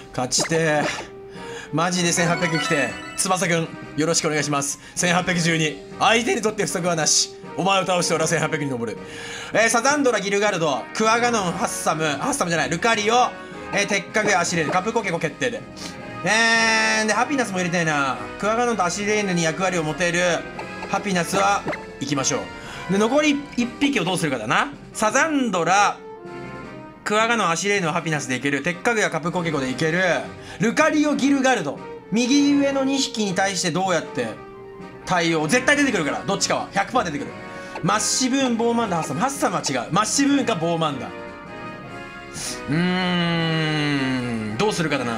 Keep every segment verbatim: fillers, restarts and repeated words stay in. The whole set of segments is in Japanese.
勝ちてー。マジでせんはっぴゃく来て、翼くんよろしくお願いします。せんはっぴゃくじゅうに、相手にとって不足はなし。お前を倒して俺はせんはっぴゃくに登る。えー、サザンドラ、ギルガルド、クワガノン、ハッサム、ハッサムじゃない、ルカリオ、えー、鉄火具アシレーヌ、カプコケコ決定で。えー、で、ハピナスも入れたいな。クワガノンとアシレーヌに役割を持てるハピナスは行きましょう。で、残りいっぴきをどうするかだな。サザンドラ、クワガノン、アシレーヌをハピナスでいける。鉄火具やカプコケコでいける。ルカリオ、ギルガルド。右上のにひきに対してどうやって対応。絶対出てくるから、どっちかは。ひゃくパーセント 出てくる。マッシブーン、ボーマンダ、ハッサム。ハッサムは違う。マッシブーンかボーマンダ。うーん、どうするかだな。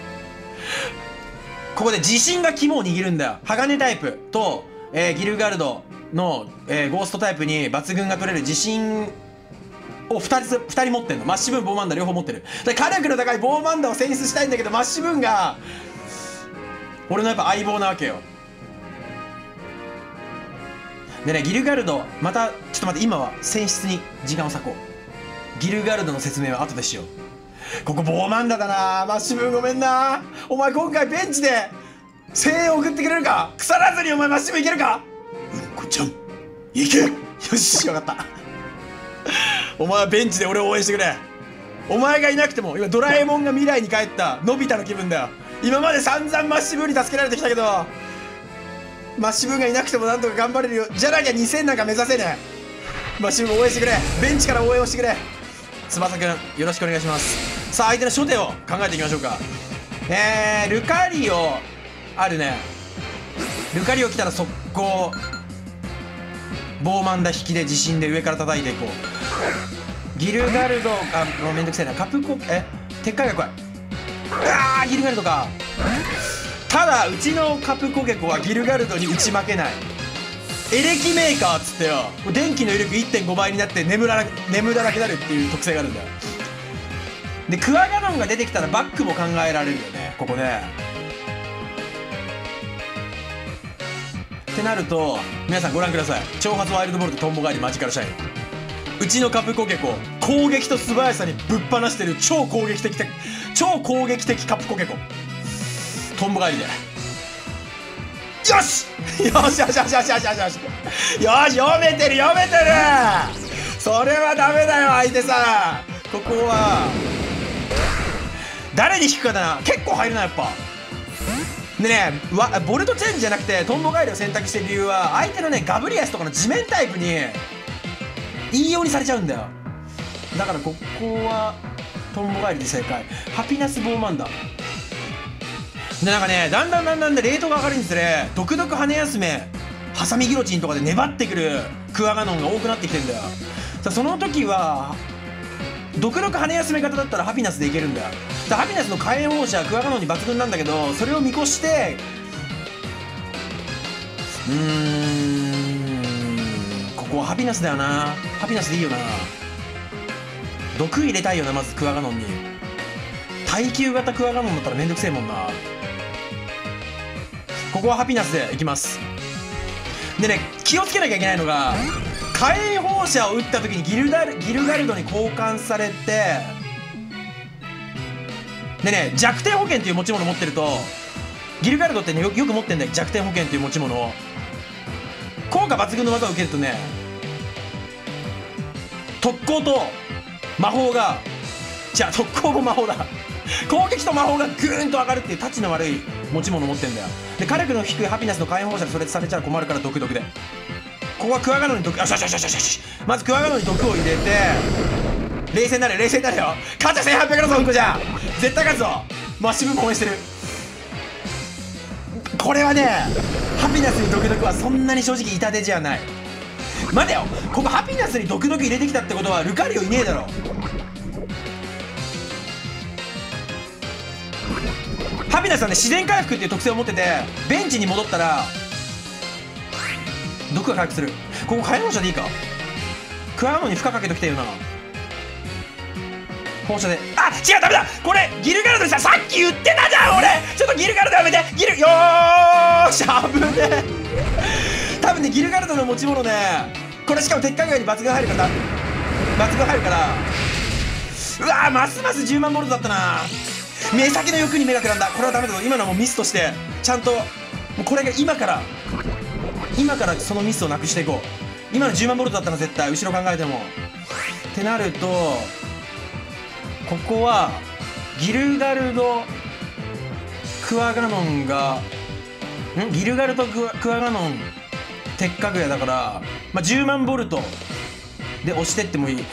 ここで自信が肝を握るんだよ。鋼タイプと、えー、ギルガルドの、えー、ゴーストタイプに抜群が取れる自信をふたりふたり持ってんの。マッシブーン、ボーマンダ両方持ってる。で、火力の高いボーマンダを選出したいんだけど、マッシブーンが俺のやっぱ相棒なわけよ。でね、ギルガルド、またちょっと待って、今は選出に時間を割こう。ギルガルドの説明は後でしよう。ここボーマンダだな。マッシブーンごめんな。お前今回ベンチで声援を送ってくれるか。腐らずにお前マッシブーンいけるか。うんこちゃんいけ。よし、よかったお前はベンチで俺を応援してくれ。お前がいなくても今ドラえもんが未来に帰ったのび太の気分だよ。今まで散々マッシブーンに助けられてきたけど、マッシブーンがいなくてもなんとか頑張れるよ。じゃなきゃにせんなんか目指せねえ。マッシブーン応援してくれ。ベンチから応援をしてくれ。翼くんよろしくお願いします。さあ相手の初手を考えていきましょうか。えー、ルカリオあるね。ルカリオ来たら速攻ボーマンダ引きで自信で上から叩いていこう。ギルガルド、あ、もうめんどくせえな。カプコ、え鉄火が怖い。うわー、ギルガルドか。ただうちのカプコケコはギルガルドに打ち負けない。エレキメーカーっつってよ、電気の威力 いってんご 倍になって眠らな眠らなくなるっていう特性があるんだよ。でクワガノンが出てきたらバックも考えられるよね、ここね。ってなると皆さんご覧ください。挑発ワイルドボルト、トンボ帰りマジカルシャイン。うちのカプコケコ攻撃と素早さにぶっ放してる超攻撃的超攻撃的カプコケコ、トンボ帰りでよしよしよしよしよしよしよしよしよし、読めてる読めてる。それはダメだよ相手さ。ここは誰に引くかだな。結構入るなやっぱ。でね、わボルトチェンジじゃなくてトンボ帰りを選択してる理由は、相手のねガブリアスとかの地面タイプにいいようにされちゃうんだよ。だからここはトンボ帰りで正解。ハピナスボーマンダで、なんかね、だんだんだんだんでレートが上がるにつれ、毒々羽休めハサミギロチンとかで粘ってくるクワガノンが多くなってきてんだよ。さあその時は毒々羽休め方だったらハピナスでいけるんだよ。だハピナスの火炎放射クワガノンに抜群なんだけど、それを見越してうーんここはハピナスだよな。ハピナスでいいよな。毒入れたいよな、まずクワガノンに。耐久型クワガノンだったらめんどくせえもんな。ここはハピナスでいきます。でね、気をつけなきゃいけないのが、火炎放射を打った時にギルダルギルガルドに交換されて、でね、弱点保険っていう持ち物持ってると、ギルガルドってね よ, よく持ってんだよ、弱点保険っていう持ち物を。効果抜群の技を受けるとね、特攻と魔法が、じゃあ特攻も魔法だ攻撃と魔法がグーンと上がるっていうタチの悪い持ち物持ってんだよ。で火力の低いハピナスの火炎放射でそれされちゃ困るから毒々で、ここはクワガノンに毒、よしよしよしよしよし、まずクワガノンに毒を入れて、冷静になれ冷静になれよ。勝ちゃせんはっぴゃくだぞうんこじゃ。絶対勝つぞ。マッシブも応援してる。これはね、ハピナスに毒々はそんなに正直痛手じゃない。待てよ、ここハピナスに毒々入れてきたってことはルカリオいねえだろ。ハピナスはね自然回復っていう特性を持ってて、ベンチに戻ったら毒が回復する。ここ火炎放射でいいか。クワガノンに負荷かけときたいよな。放射で、あ、違うダメだ。これギルガルドでさ、さっき言ってたじゃん俺。ちょっとギルガルドやめて。ギル、よーし、危ねえ多分ねギルガルドの持ち物ね、これしかも鉄火具に抜群入るから抜群入るから、うわーますますじゅうまんボルトだったな。 目先の欲に目がくらんだ。これはダメだぞ。今のはもうミスとしてちゃんと、もうこれが今から今からそのミスをなくしていこう。今のじゅうまんボルトだったら絶対後ろ考えてもってなると、ここはギルガルドクワガノンがんギルガルドクワクワガノン鉄かぐやだから、まあ、じゅうまんボルトで押してってもいい。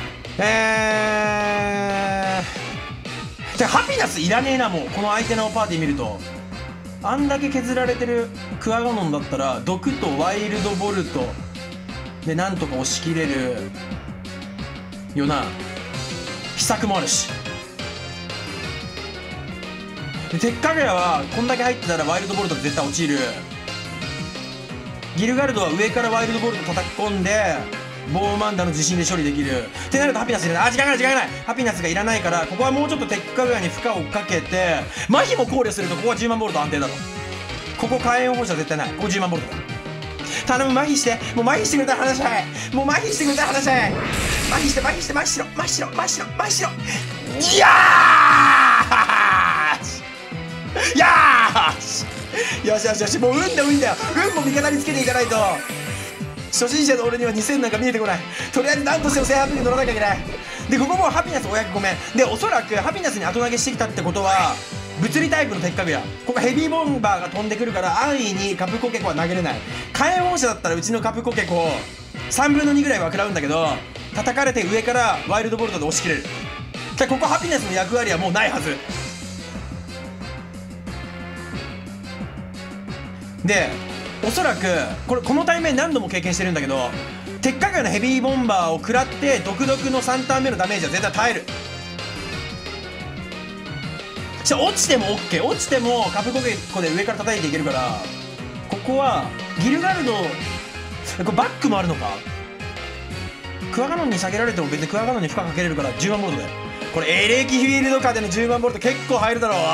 えーじゃあハピナスいらねえな。もうこの相手のパーティー見るとあんだけ削られてるクワガノンだったら毒とワイルドボルトでなんとか押し切れるよな。秘策もあるし。で鉄かぐやはこんだけ入ってたらワイルドボルトで絶対落ちる。ギルガルドは上からワイルドボルト叩き込んでボーマンダの自信で処理できるってなるとハピナスいらない。あ、時間がない時間がない。ハピナスがいらないから、ここはもうちょっと鉄かぐやに負荷をかけて麻痺も考慮するとここはじゅうまんボルト安定だと。ここ火炎放射絶対ない。ここじゅうまんボルトだ。頼む、麻痺して。もう麻痺してくれたら話し合い。もう麻痺してくれたら話し合い。麻痺して麻痺して麻痺しろ麻痺しろ麻痺しろ麻痺しろ。いやーやーしよしよしよし。もう運だ運だよ。運も味方につけていかないと初心者の俺にはにせんなんか見えてこない。とりあえず何としてもせんはっぴゃく乗らなきゃいけない。でここもハピナスお役ごめんで、おそらくハピナスに後投げしてきたってことは物理タイプの鉄かぐや、ここヘビーボンバーが飛んでくるから安易にカプコケコは投げれない。火炎放射だったらうちのカプコケコさんぶんのにぐらいは食らうんだけど、叩かれて上からワイルドボルトで押し切れる。じゃあここハピナスの役割はもうないはずで、おそらくこれこの対面何度も経験してるんだけど、鉄かぐやのヘビーボンバーを食らって独特のさんターン目のダメージは絶対耐える。じゃあ落ちても OK、 落ちてもカプコケコで上から叩いていけるから、ここはギルガルドこれバックもあるのか。クワガノンに下げられても別にクワガノンに負荷かけれるからじゅうまんボルトで、これエレキフィールドカでのじゅうまんボルト結構入るだろう。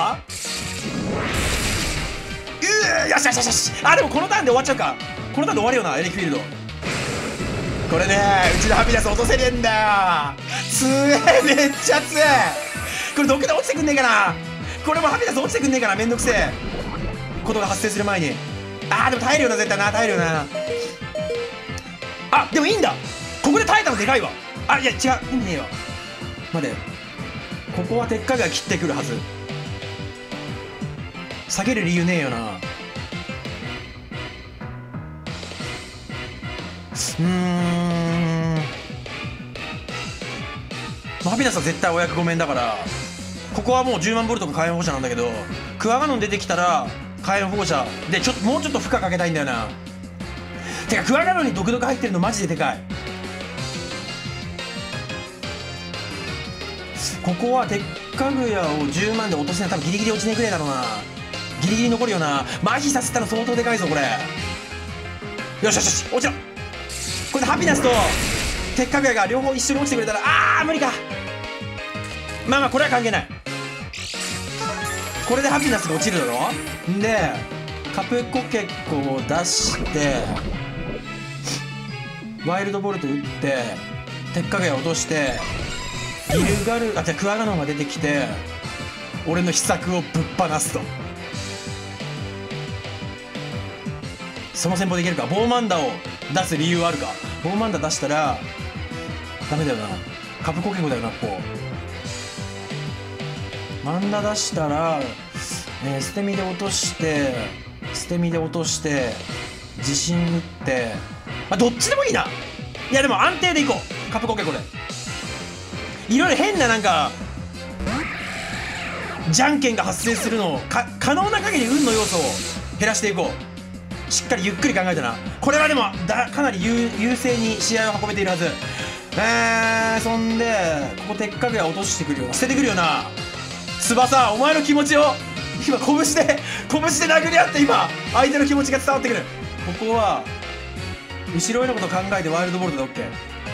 よしよしよしよし。あ、でもこのターンで終わっちゃうか。このターンで終わるよなエレキフィールド。これね、うちのハピナス落とせねえんだよ。つえ、めっちゃつえ。これどっかで落ちてくんねえかな。これもハピナス落ちてくんねえかな。めんどくせえことが発生する前に。あーでも耐えるよな、絶対な、耐えるよな。あ、でもいいんだ。ここで耐えたのでかいわ。あ、いや違う、意味ねえわ。待て、ここは鉄かぐや切ってくるはず。下げる理由ねえよな。うーん、ハピナスは絶対お役ごめんだから、ここはもうじゅうまんボルトか火炎放射なんだけど、クワガノン出てきたら火炎放射でちょっともうちょっと負荷かけたいんだよな。てかクワガノンに毒々入ってるのマジででかい。ここは鉄かぐやをじゅうまんで落とせない。多分ギリギリ落ちねえくれだろうな。ギリギリ残るよな。麻痺させたら相当でかいぞこれ。よしよしよし、落ちろ。これでハピナスと鉄かぐやが両方一緒に落ちてくれたら、あー無理か。まあまあこれは関係ない。これでハピナスが落ちるだろ。んでカプコケコを出してワイルドボルト打って鉄かぐや落としてギルガルあじゃあクワガノンが出てきて俺の秘策をぶっ放すと。その戦法でいけるか。ボーマンダを出す理由はあるか。ボーマンダ出したらダメだよな。カプコケコだよな。こうマンダ出したら、えー、捨て身で落として捨て身で落として自信打って、あどっちでもいいな。いやでも安定でいこう。カプコケコでいろいろ変ななんかじゃんけんが発生するのをか可能な限り運の要素を減らしていこう。しっかりゆっくり考えたな。これはでもだかなり 優, 優勢に試合を運べているはず。えー、そんでここ鉄かぐや落としてくるよな。捨ててくるよな。翼、お前の気持ちを今拳で拳で殴り合って、今相手の気持ちが伝わってくる。ここは後ろへのことを考えてワイルドボルトで OK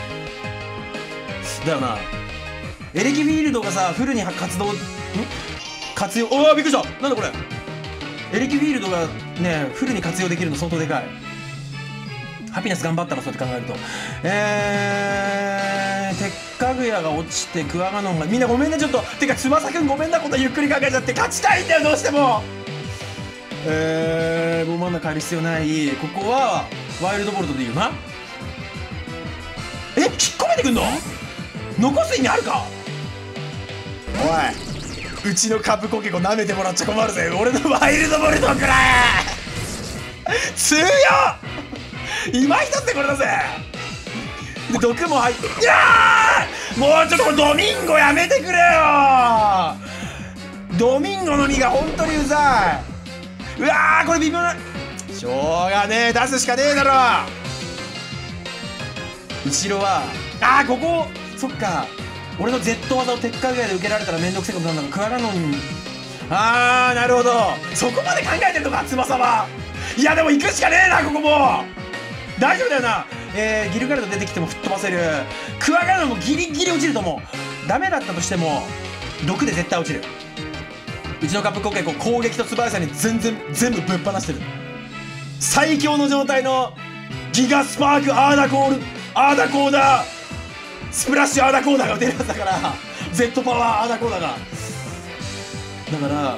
だよな。エレキフィールドがさフルに活動ん活用、おおびっくりした。なんだこれ。エレキフィールドがねフルに活用できるの相当でかい。ハピナス頑張ったらそうやって考えると、えー、 鉄かぐやが落ちてクワガノンがみんなごめんねちょっとてか翼くんごめんなことゆっくり考えちゃって勝ちたいんだよどうしても。えーボーマンダ変える必要ない。ここはワイルドボルトでいいよな。え引っ込めてくんの残す意味あるか。おいうちのカブコケコ舐めてもらっちゃ困るぜ。俺のワイルドボルトくらえ強っ今一つでこれだぜ。で毒も入っていやーもうちょっとこれドミンゴやめてくれよ。ドミンゴの実が本当にうざい。うわーこれ微妙なしょうがねえ出すしかねえだろ。後ろはあーここそっか俺の Z 技を鉄火ぐらいで受けられたらめんどくせえことなんだがクワガノンあーなるほどそこまで考えてるのか翼は。いやでも行くしかねえなここも大丈夫だよな。えー、ギルガルド出てきても吹っ飛ばせる。クワガノンもギリギリ落ちると思う。ダメだったとしても毒で絶対落ちる。うちのカップコケコ攻撃と素早さに全然全部ぶっ放してる。最強の状態のギガスパークアーダコールアーダコーダースプラッシュアーダコーダーが出るやつだから Z パワーアーダコーダーがだから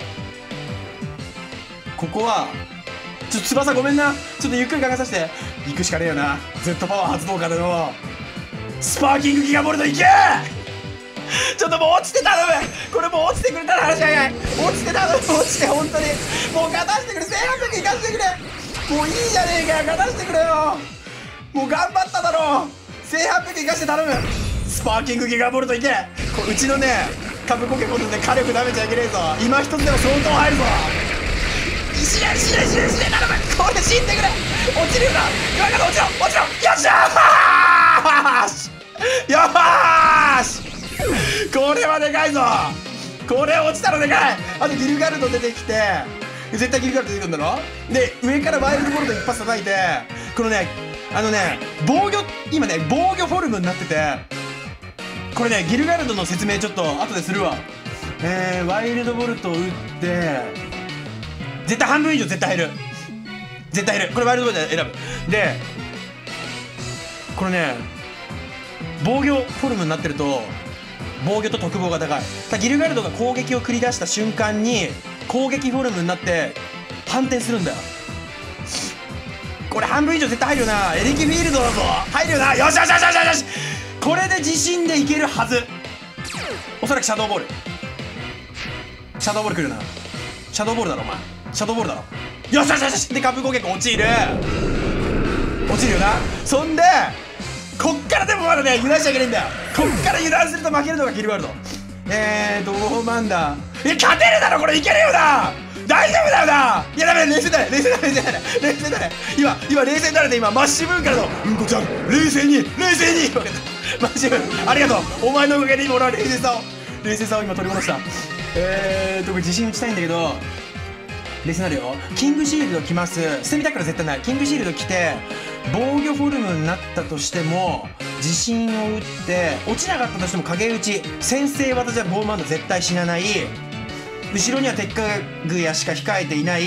ここはちょっと翼ごめんなちょっとゆっくり考えさせて行くしかねえよな。 Z パワー発動からのスパーキングギガボルトいけちょっともう落ちて頼むこれもう落ちてくれたら話が早い。落ちて頼む落ちて本当にもう勝たしてくれせんはっぴゃくいかせてくれもういいじゃねえかよ勝たしてくれよもう頑張っただろせんはっぴゃくいかして頼むスパーキングギガボルトいけこうちのねカブコケコンで火力なめちゃいけねえぞ今一つでも相当入るぞ死ね死ね死ね死ね頼むこれ死んでくれ落ちるよな今から落ちろ落ちろよっしゃーよーしこれはでかいぞこれ落ちたらでかい。あとギルガルド出てきて絶対ギルガルド出てくるんだろで上からワイルドボルト一発叩いてこのねあのね防御今ね防御フォルムになっててこれねギルガルドの説明ちょっと後でするわ。えー、ワイルドボルトを打って絶対半分以上絶対入る絶対入るこれワイルドボルトで選ぶでこれね防御フォルムになってると防御と特防が高い。ギルガルドが攻撃を繰り出した瞬間に攻撃フォルムになって反転するんだよ。これ半分以上絶対入るよな。エレキフィールドだぞ入るよな。よしよしよしよしよしこれで自信でいけるはず。おそらくシャドーボールシャドーボール来るな。シャドーボールだろお前シャドーボールだろよしよしよしでカブ攻撃落ちる落ちるよな。そんでこっからでもまだね油断しちゃいけないんだよ。こっから油断すると負けるのがギルガルド。えードーマンダーえ勝てるだろこれいけるよな大丈夫だよないやダメ冷静だね冷静だね冷静だね冷静だね今今冷静になれて今マッシブーンからのうんこちゃん冷静に冷静に分かったマッシブーンありがとうお前のおかげで今俺は冷静さを冷静さを今取り戻した。えーとこれ自信打ちたいんだけど冷静になるよ。キングシールド来ます捨てみたから絶対ない。キングシールド来て防御フォルムになったとしても自信を打って落ちなかったとしても影打ち先制技じゃボーマンド絶対死なない。後ろには鉄火具やしか控えていない。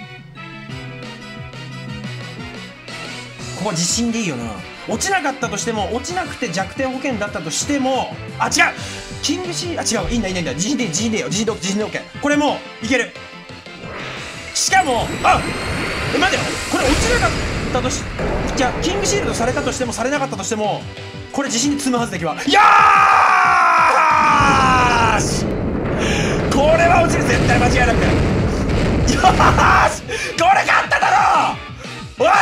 ここは自信でいいよな。落ちなかったとしても落ちなくて弱点保険だったとしてもあ違うキングシーあ違ういいんだいいんだいいんだ自信でいい自信でいいよ自信で OK 自信で OK これもういける。しかもあえ待てよこれ落ちなかったとしじゃあキングシールドされたとしてもされなかったとしてもこれ自信で積むはずだけはよーしこれは落ちる絶対間違いなくてよーしこれ勝っただろおい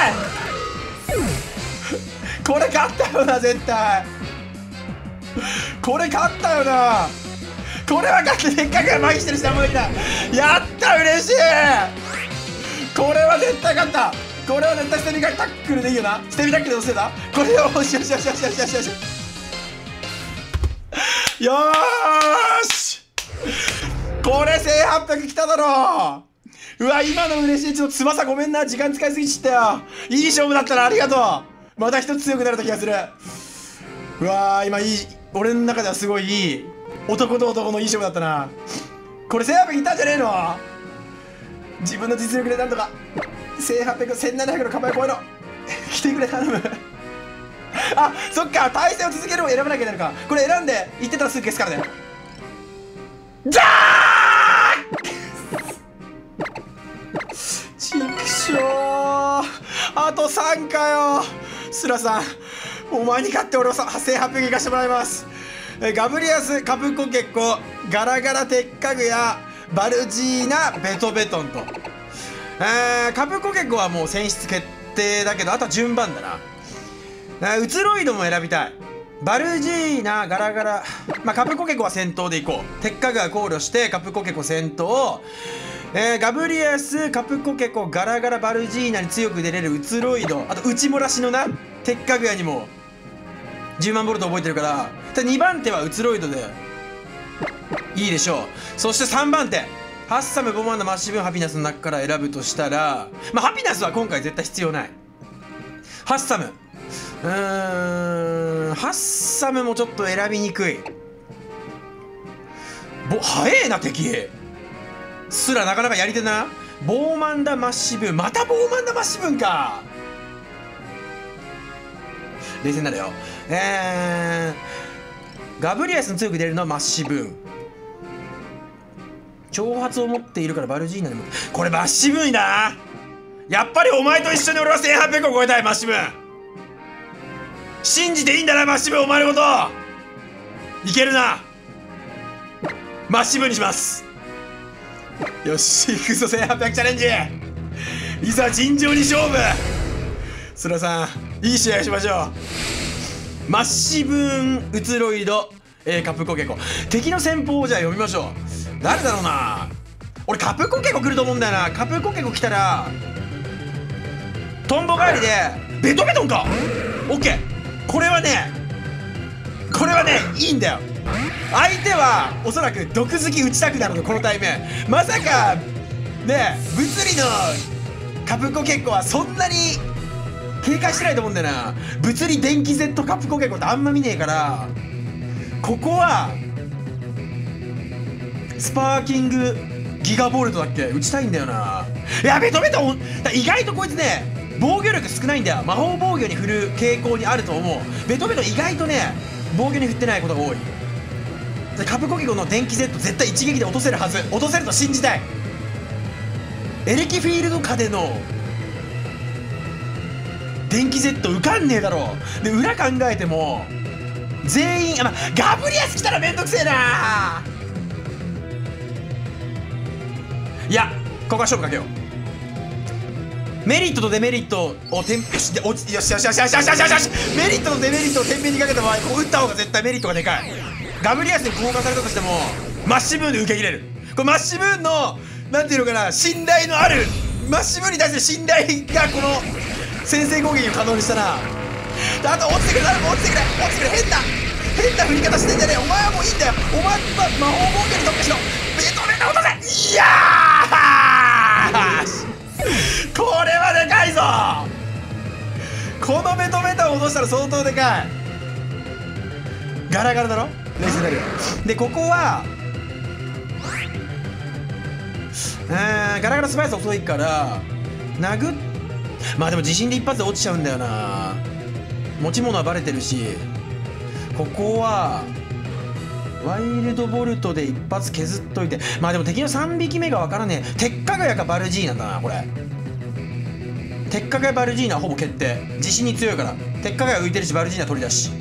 これ勝ったよな絶対これ勝ったよなこれは勝ってでっかく麻痺してるし何もできないやった嬉しいこれは絶対勝ったこれは絶対捨て身タックルでいいよな捨て身タックルで押せたこれをよしよしよしよしよしよしよしよーしこれせんはっぴゃくきただろうわ今の嬉しいちょっと翼ごめんな時間使いすぎちったよいい勝負だったなありがとうまた一つ強くなれた気がするうわー今いい俺の中ではすごいいい男と男のいい勝負だったなこれせんはっぴゃくいったんじゃねえの自分の実力でなんとかせんはっぴゃく、せんななひゃくの構え超えろ来てくれ頼むあ、そっか、対戦を続けるを選ばなきゃいけないのか。これ選んで言ってたらすぐ消すからね。じゃーちくしょう、あとさんかよ。スラさん、お前に勝って俺をさせんはっぴゃくいかしてもらいます。ガブリアス、カプコケコ、ガラガラ鉄家具やバルジーナ、ベトベトンと、えー、カプコケコはもう選出決定だけど、あとは順番だな。ウツロイドも選びたい。バルジーナ、ガラガラ、まあ、カプコケコは先頭でいこう。鉄家具は考慮してカプコケコ先頭、えー、ガブリアス、カプコケコ、ガラガラ、バルジーナに強く出れるウツロイド、あと内漏らしのな鉄家具屋にもじゅうまんボルト覚えてるから、にばん手はウツロイドでいいでしょう。そしてさんばん手、ハッサム、ボマンダ、マッシブン、ハピナスの中から選ぶとしたら、まあハピナスは今回絶対必要ない。ハッサム、うーん、ハッサムもちょっと選びにくい。ぼ早えな敵すらなかなかやり手な。ボーマンダ、マッシブン、またボーマンダ、マッシブンか。冷静になるよ。えー、ガブリアスに強く出るのはマッシブン。挑発を持っているからバルジーナにも、これマッシブンだな。やっぱりお前と一緒に俺はせんはっぴゃくを超えたい。マッシブン信じていいんだな。マッシブン、お前のこといけるな。マッシブンにします。よし、行くぞせんはっぴゃくチャレンジ。いざ尋常に勝負。スラさん、いい試合しましょう。マッシブン、ウツロイド、えー、カプコケコ。敵の戦法をじゃあ読みましょう。誰だろうな。俺カプコケコ来ると思うんだよな。カプコケコ来たらトンボ帰りでベトベトンか。オッケー、これはねこれはねいいんだよ。相手はおそらく毒好き打ちたくなるの、この対面。まさかね物理のカプコケコはそんなに警戒してないと思うんだよな。物理電気 Z カプコケコってあんま見ねえから、ここはスパーキングギガボルトだっけ打ちたいんだよな。いやベトベトン意外とこいつね防御力少ないんだよ。魔法防御に振る傾向にあると思う。ベトベト意外とね防御に振ってないことが多い。カプコケコの電気 Z 絶対一撃で落とせるはず。落とせると信じたい。エレキフィールド下での電気 Z 受かんねえだろ。で裏考えても全員あ、ま、ガブリアス来たらめんどくせえな。いやここは勝負かけよう。メリットとデメリットをてんよしで落ちよしよしよしよしよしよしよしメリットとデメリットを天秤にかけた場合、こう打った方が絶対メリットがでかい。ガブリアスに交換されたとしてもマッシブーンで受け切れる。これマッシブーンのなんていうのかな、信頼のあるマッシブーンに対して信頼がこの先制攻撃を可能にしたな。であと落ちてくれ、誰も落ちてくれ落ちてくれ。変な変な振り方してんじゃねえ。お前はもういいんだよ。お前は魔法防御に特化しろ。ベトベト落とせ。いやーこれはでかいぞ。このベトベトを落としたら相当でかい。ガラガラだろ。冷静になるよ。でここはうんガラガラスパイス遅いから殴っまあでも地震で一発で落ちちゃうんだよな。持ち物はバレてるし、ここはワイルドボルトで一発削っといて、まあでも敵のさんびきめが分からねえ。鉄火ガヤかバルジーナだなこれ。鉄火ガヤバルジーナはほぼ決定。地震に強いから鉄火ガヤ浮いてるしバルジーナ取り出し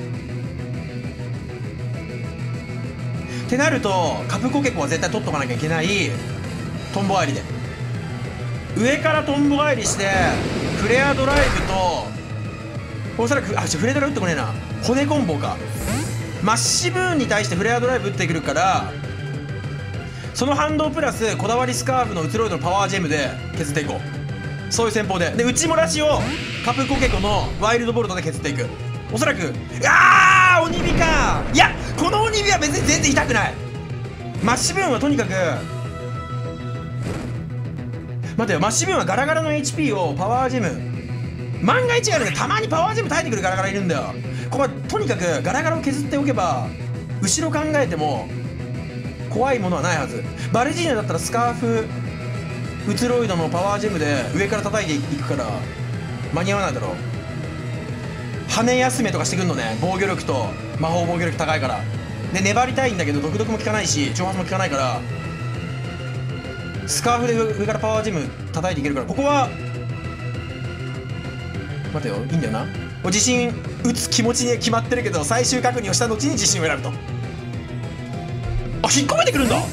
ってなるとカプコケコは絶対取っとかなきゃいけない。トンボ返りで上からトンボ返りしてフレアドライブとおそらくあフレアドライブ打ってこねえな。骨コンボか。マッシブーンに対してフレアドライブ打ってくるからその反動プラスこだわりスカーフのウツロイドのパワージェムで削っていこう。そういう戦法でで内漏らしをカプコケコのワイルドボルトで削っていく。おそらくあー鬼火か。いやこの鬼火は別に全然痛くない。マッシブーンはとにかく待てよ。マッシブーンはガラガラの エイチピー をパワージェム万が一があるんでたまにパワージェム耐えてくるガラガラいるんだよ。ここはとにかくガラガラを削っておけば後ろ考えても怖いものはないはず。バルジーナだったらスカーフウツロイドのパワージェムで上から叩いていくから間に合わないだろう。 羽休めとかしてくんのね。防御力と魔法防御力高いから。で粘りたいんだけど毒毒も効かないし挑発も効かないから、スカーフで上からパワージム叩いていけるから、ここは待てよ、いいんだよな。自信打つ気持ちに決まってるけど、最終確認をした後に自信を選ぶと。あ、引っ込めてくるんだ。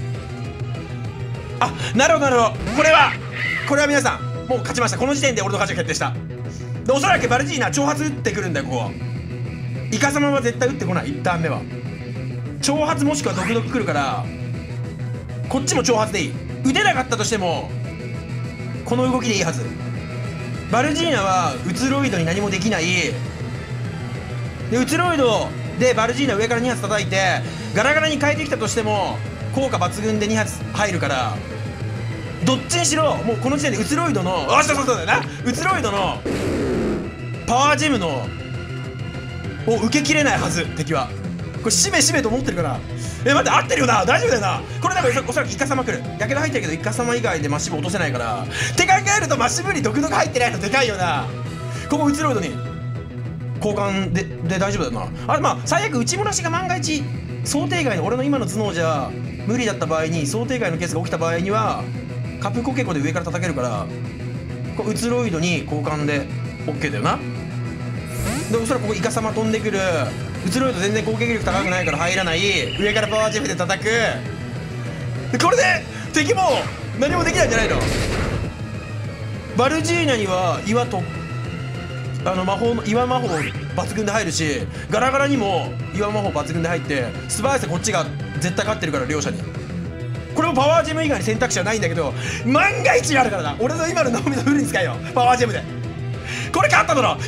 あ、なるほどなるほど。これはこれは皆さんもう勝ちました。この時点で俺の勝ちが決定した。でおそらくバルジーナ挑発打ってくるんだよ。ここはイカ様は絶対打ってこない。いちターン目は挑発もしくは毒毒来るから、こっちも挑発でいい。打てなかったとしてもこの動きでいいはず。バルジーナは移ロイドに何もできない。で移ロイドでバルジーナ上からに発叩いてガラガラに変えてきたとしても効果抜群でに発入るから、どっちにしろもうこの時点で移ロイドの、あ、そうそうそうだよな、移ロイドのパワージェムのを受けきれないはず。敵はこれしめしめと思ってるから。え、待って、合ってるよな、大丈夫だよな。これなんかおそらくイカ様来る。やけど入ってるけどイカ様以外でマッシブ落とせないから、って考えるとマッシブに毒毒入ってないのでかいよな。ここ移ロイドに交換でで大丈夫だよな。あれ、まあ最悪内漏らしが万が一想定外の俺の今の頭脳じゃ無理だった場合に、想定外のケースが起きた場合にはカプコケコで上から叩けるから、こう移ロイドに交換で OK だよな。でおそらくここイカ様飛んでくる。移ロイド全然攻撃力高くないから入らない。上からパワージェフで叩く。でこれで敵も何もできないんじゃないの。バルジーナには岩とあの魔法の岩魔法抜群で入るし、ガラガラにも岩魔法抜群で入って、素早さこっちが絶対勝ってるから両者に。これもパワージェム以外に選択肢はないんだけど、万が一あるからな。俺の今の脳みそフルに使えよ、パワージェムで。これ勝っただろ。よ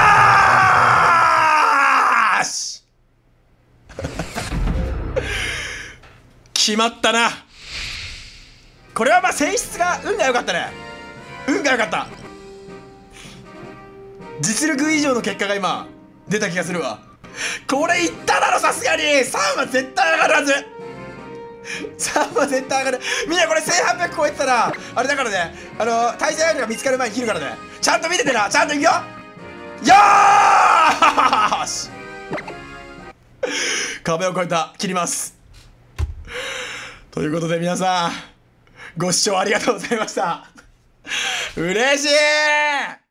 ーし決まったな。これはまあ性質が運が良かったね。運が良かった。実力以上の結果が今出た気がするわ。これいっただろさすがに。さんは絶対上がるはず。さんは絶対上がる。みんなこれせんはっぴゃく超えてたらあれだからね、あの対戦相手が見つかる前に切るからね。ちゃんと見ててな。ちゃんといくよ。よーし壁を越えた。切ります。ということで皆さんご視聴ありがとうございました。嬉しい。